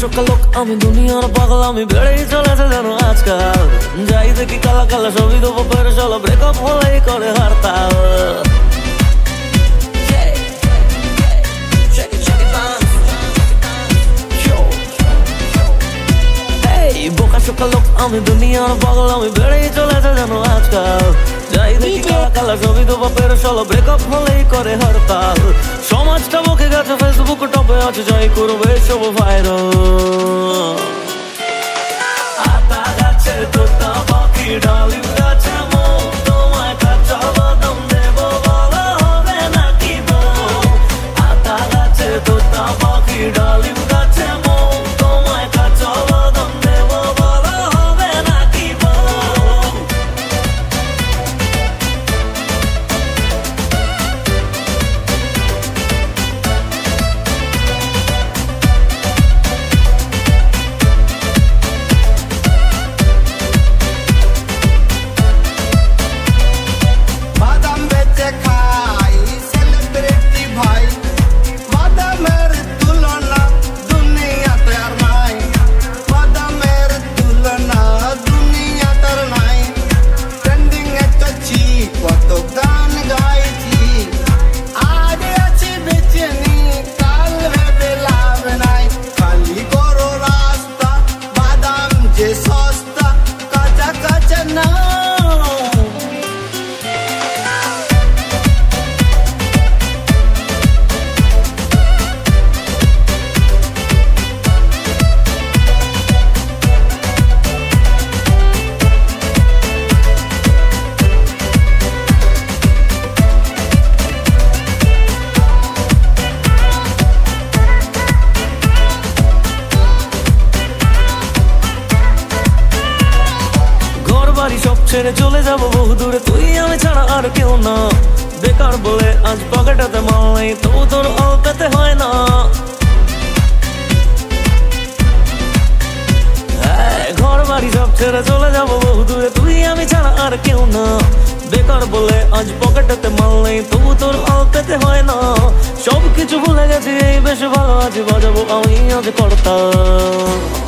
বোকাশোকা লোক আমি, দুনিয়ার পাগল আমি, বেড়েই চলেছে যেন আজকাল। যাই দেখি কালা কালা ছবি দেবো করে চলো, ব্রেকআপ হলেই করে হরতাল। বোকাশোকা লোক আমি, দুনিয়ার পাগল আমি, বেড়েই চলেছে যেন আজকাল। যাই দেখি কালা কালা ছবি দেবো করে চলো, ব্রেকআপ হলেই করে হরতাল। সমাজটা বকে গেছে, ফেসবুক টপে আছে, জয় করবে সব ভাইরাল। আতা গাছে তোতা পাখি, ডালিম গাছে মৌ, তোমায় কাঁচা বাদাম দেবো বলো হবে নাকি বউ। আতা গাছে তোতা পাখি, ডালিম গাছে মৌ, তোমায় কাঁচা বাদাম দেবো বলো হবে নাকি বউ। সব ছেড়ে চলে যাবো বহু দূরে, তুই আমি ছাড়া আর কেউ না। বেকার বলে আজ পকেটাতে মাল নেই, তবু তোর অল্পেতে হয় না। ঘর বাড়ি সব ছেড়ে চলে যাবো বহু দূরে, তুই আমি ছাড়া আর কেউ না। বেকার বলে আজ পকেটাতে মাল নেই, তবু তোর অল্পেতে হয় না। সব কিছু ভুলে গেছি, এই বেশ ভালো আছি, বাজাবো আমি আজ কর্তা।